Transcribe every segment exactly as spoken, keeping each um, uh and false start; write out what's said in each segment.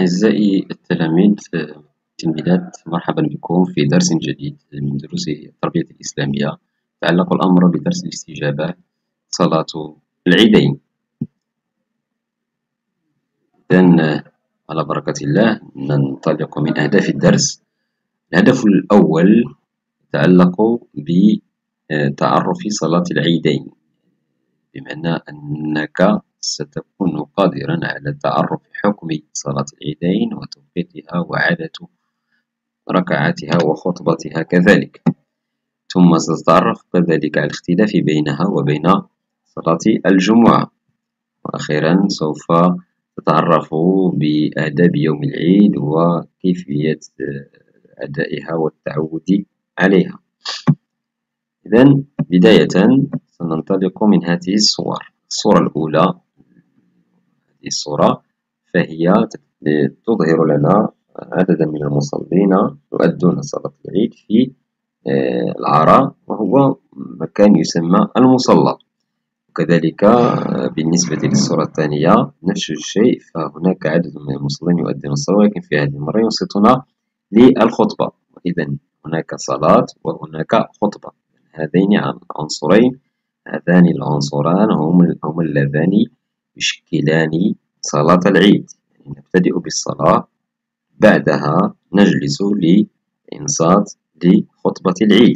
أعزائي التلاميذ التلميذات، مرحبا بكم في درس جديد من دروس التربية الإسلامية. يتعلق الأمر بدرس الاستجابة، صلاة العيدين. إذن على بركة الله ننطلق من أهداف الدرس. الهدف الأول يتعلق بتعرف صلاة العيدين، بمعنى أنك ستكون قادرا على تعرف حكم صلاة العيدين وتوقيتها وعدد ركعاتها وخطبتها كذلك، ثم ستتعرف كذلك على الاختلاف بينها وبين صلاة الجمعة، وأخيرا سوف تتعرف بآداب يوم العيد وكيفية أدائها والتعود عليها. إذن بداية سننطلق من هذه الصور. الصورة الأولى، هذه الصورة فهي تظهر لنا عددا من المصلين يؤدون صلاة العيد في العراء، وهو مكان يسمى المصلى. وكذلك بالنسبة للصورة الثانية نفس الشيء، فهناك عدد من المصلين يؤدون الصلاة، ولكن في هذه المرة ينصتون للخطبة. إذن هناك صلاة وهناك خطبة، هذين عنصرين، هذان العنصران هما اللذان يشكلان صلاة العيد. يعني نبتدئ بالصلاة، بعدها نجلس لإنصات لخطبة العيد.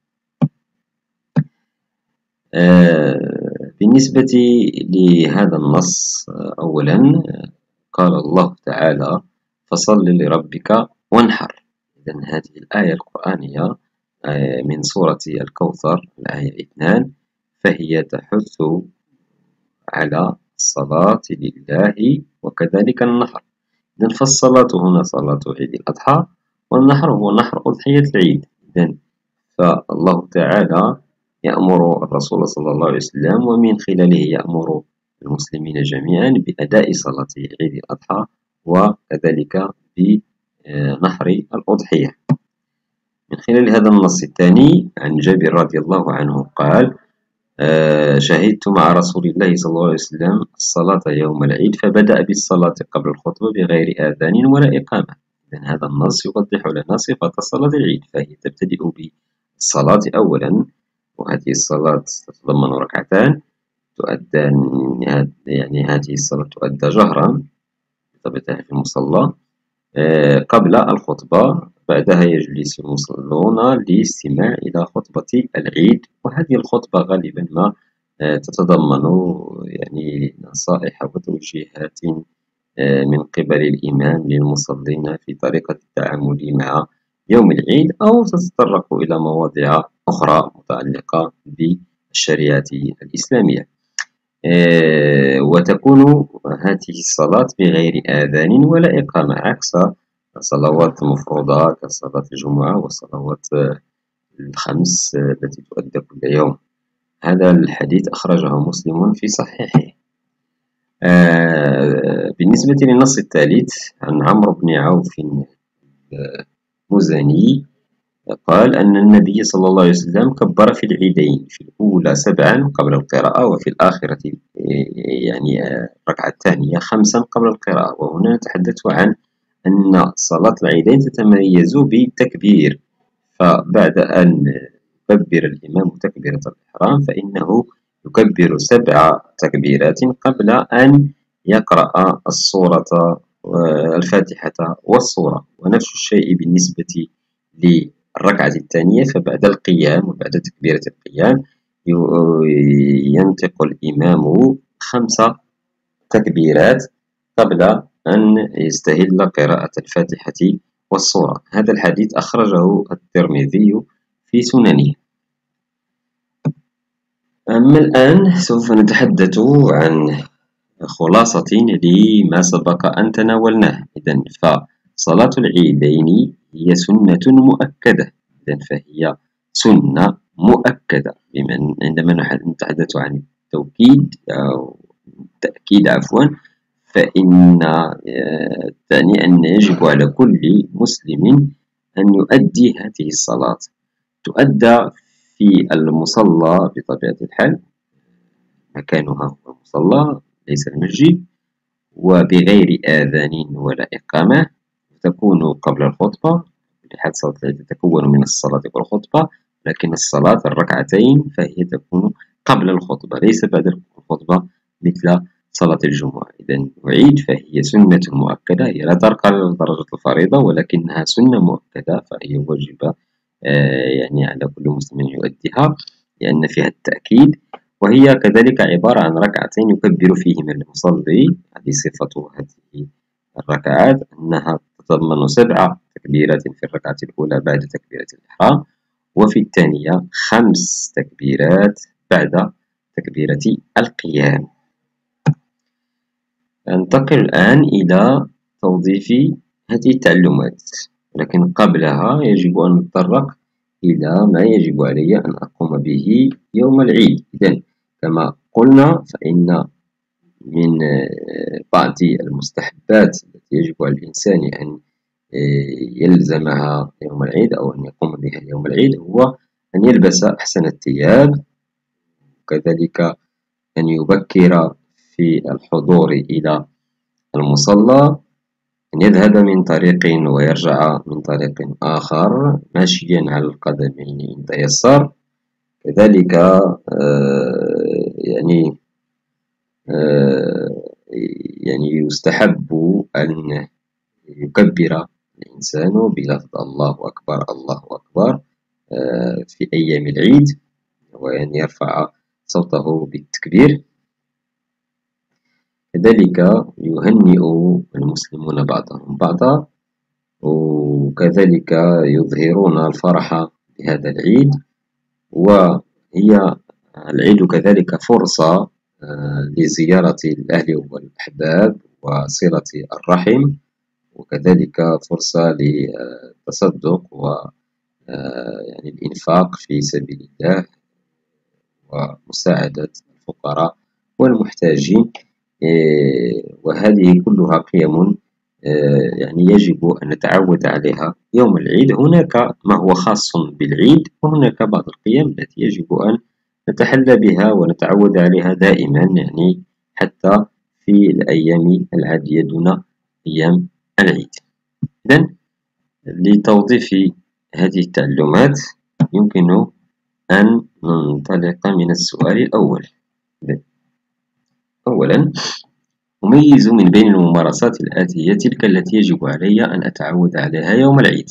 آه بالنسبة لهذا النص، أولا قال الله تعالى: فصل لربك وانحر. إذن هذه الآية القرآنية آه من سورة الكوثر، الآية اثنان، فهي تحث على الصلاة لله وكذلك النحر. إذن فالصلاة هنا صلاة عيد الأضحى، والنحر هو نحر أضحية العيد. إذن فالله تعالى يأمر الرسول صلى الله عليه وسلم ومن خلاله يأمر المسلمين جميعا بأداء صلاة عيد الأضحى وكذلك بنحر الأضحية. من خلال هذا النص الثاني عن جابر رضي الله عنه قال: آه شهدت مع رسول الله صلى الله عليه وسلم الصلاة يوم العيد، فبدأ بالصلاة قبل الخطبة بغير آذان ولا إقامة. إذن هذا النص يوضح لنا صفة صلاة العيد، فهي تبتدئ بالصلاة أولا، وهذه الصلاة تتضمن ركعتان تؤدى، يعني هذه الصلاة تؤدى جهرا بطبيعتها في المصلى آه قبل الخطبة. بعدها يجلس المصلون لاستماع إلى خطبة العيد، وهذه الخطبة غالبا ما تتضمن يعني نصائح وتوجيهات من قبل الإمام للمصلين في طريقة التعامل مع يوم العيد، أو تتطرق إلى مواضيع أخرى متعلقة بالشريعة الإسلامية. وتكون هذه الصلاة بغير آذان ولا إقامة، عكس صلوات مفروضة كصلاة الجمعة والصلوات الخمس التي تؤدى كل يوم. هذا الحديث أخرجه مسلم في صحيحه. آه بالنسبة للنص الثالث عن عمرو بن عوف المزني قال أن النبي صلى الله عليه وسلم كبر في العيدين، في الأولى سبعا قبل القراءة، وفي الآخرة يعني الركعة الثانية خمسا قبل القراءة. وهنا نتحدث عن أن صلاة العيدين تتميز بالتكبير، فبعد أن يكبر الإمام تكبيرة الإحرام فإنه يكبر سبع تكبيرات قبل أن يقرأ السورة الفاتحة والسورة. ونفس الشيء بالنسبة للركعة الثانية، فبعد القيام وبعد تكبيرة القيام ينطق الإمام خمس تكبيرات قبل أن يستهل قراءة الفاتحة والسورة. هذا الحديث أخرجه الترمذي في سننه. أما الآن سوف نتحدث عن خلاصة لما سبق أن تناولناه. إذن فصلاة العيدين هي سنة مؤكدة، إذن فهي سنة مؤكدة. بمن عندما نتحدث عن التوكيد أو التأكيد عفوا، فإن تعني أن يجب على كل مسلم أن يؤدي هذه الصلاة. تؤدى في المصلى بطبيعة الحال، مكانها هو المصلى ليس المسجد، وبغير آذان ولا إقامة، تكون قبل الخطبة. لحد صلاة العيد تتكون من الصلاة والخطبة، لكن الصلاة الركعتين فهي تكون قبل الخطبة ليس بعد الخطبة مثل صلاة الجمعة. إذا نعيد فهي سنة مؤكدة، هي لا ترقى لدرجة الفريضة ولكنها سنة مؤكدة، فهي واجبة آه يعني على كل مسلم يؤديها لأن فيها التأكيد. وهي كذلك عبارة عن ركعتين يكبر فيهما المصلي. هذه صفة هذه الركعات أنها تتضمن سبع تكبيرات في الركعة الأولى بعد تكبيرة الإحرام، وفي الثانية خمس تكبيرات بعد تكبيرة القيام. ننتقل الآن إلى توظيف هذه التعلمات، لكن قبلها يجب أن نتطرق إلى ما يجب علي أن أقوم به يوم العيد. إذن كما قلنا فإن من بعض المستحبات التي يجب على الإنسان أن يلزمها يوم العيد أو أن يقوم بها يوم العيد هو أن يلبس أحسن الثياب، وكذلك أن يبكر في الحضور إلى المصلى، أن يذهب من طريق ويرجع من طريق آخر ماشيا على القدمين إن تيسر. كذلك آه يعني آه يعني يستحب أن يكبر الإنسان بلفظ الله أكبر الله أكبر آه في أيام العيد، وأن يرفع صوته بالتكبير. كذلك يهنئ المسلمون بعضهم بعضا، وكذلك يظهرون الفرح بهذا العيد. وهي العيد كذلك فرصة لزيارة الأهل والأحباب وصلة الرحم، وكذلك فرصة للتصدق و يعني الإنفاق في سبيل الله ومساعدة الفقراء والمحتاجين. وهذه كلها قيم يعني يجب أن نتعود عليها يوم العيد. هناك ما هو خاص بالعيد، وهناك بعض القيم التي يجب أن نتحلى بها ونتعود عليها دائما، يعني حتى في الأيام العادية دون أيام العيد. إذن لتوظيف هذه التعلمات يمكن أن ننطلق من السؤال الأول. أولا، أميز من بين الممارسات الآتية تلك التي يجب علي أن أتعود عليها يوم العيد.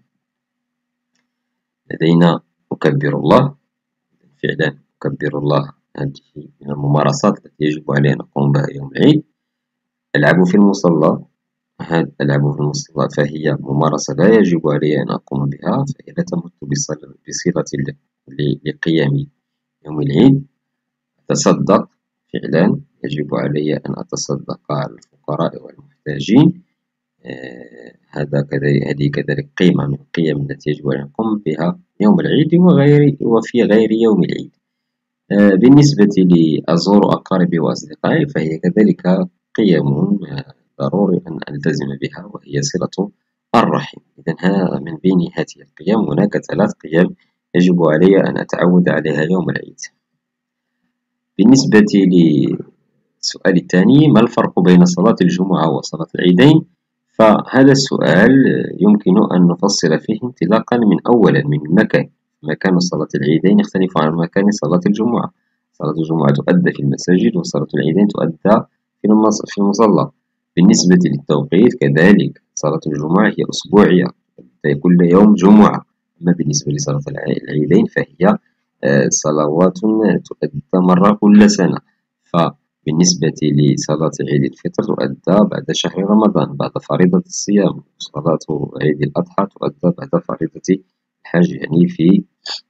لدينا أكبر الله، فعلا أكبر الله، هذه من الممارسات التي يجب علي أن أقوم بها يوم العيد. ألعب في المصلى، هذا ألعب في المصلى فهي ممارسة لا يجب علي أن أقوم بها، فهي لا تمت بصلة لقيام يوم العيد. أتصدق، فعلا يجب علي أن أتصدق على الفقراء والمحتاجين، آه هذا كذلك هذه كذلك قيمة من القيم التي يجب أن نقوم بها يوم العيد وغير وفي غير يوم العيد. آه بالنسبة لأزور أقاربي وأصدقائي فهي كذلك قيم آه ضروري أن ألتزم بها، وهي صلة الرحم. إذن ها من بين هذه القيم هناك ثلاث قيم يجب علي أن أتعود عليها يوم العيد. بالنسبة للسؤال الثاني، ما الفرق بين صلاة الجمعة وصلاة العيدين؟ فهذا السؤال يمكن أن نفصل فيه انطلاقا من أولا من المكان. مكان صلاة العيدين يختلف عن مكان صلاة الجمعة. صلاة الجمعة تؤدى في المساجد، وصلاة العيدين تؤدى في المصلى. بالنسبة للتوقيت كذلك صلاة الجمعة هي أسبوعية، كل يوم جمعة. أما بالنسبة لصلاة العيدين فهي صلوات تؤدى مرة كل سنة. فبالنسبة لصلاة عيد الفطر تؤدى بعد شهر رمضان بعد فريضة الصيام. صلاة عيد الأضحى تؤدى بعد فريضة الحج، يعني في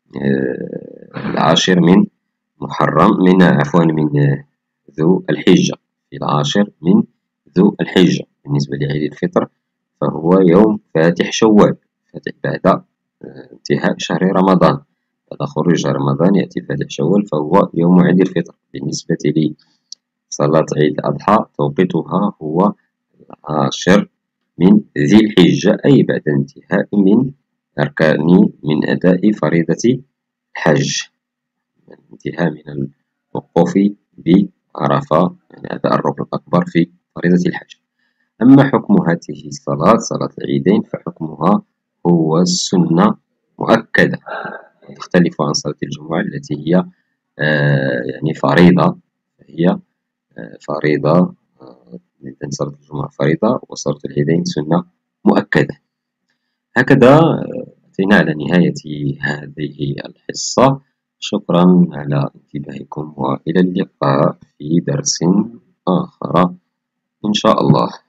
العاشر من محرم من عفوا من ذو الحجة، في العاشر من ذو الحجة. بالنسبة لعيد الفطر فهو يوم فاتح شوال، فاتح بعد انتهاء شهر رمضان، بعد خروج رمضان يأتي فاتح شوال فهو يوم عيد الفطر. بالنسبة لصلاة عيد الأضحى توقيتها هو العاشر من ذي الحجة، أي بعد انتهاء من أركان من أداء فريضة الحج، انتهاء من الوقوف بعرفة، يعني أداء الركن الأكبر في فريضة الحج. أما حكم هذه الصلاة، صلاة العيدين، فحكمها هو السنة مؤكدة، تختلف عن صلاة الجمعة التي هي آه، يعني فريضة. هي آه، فريضة. آه، إذن صلاة الجمعة فريضة وصلاة العيدين سنة مؤكدة. هكذا آه، أتينا على نهاية هذه الحصة. شكرا على انتباهكم، وإلى اللقاء في درس آخر إن شاء الله.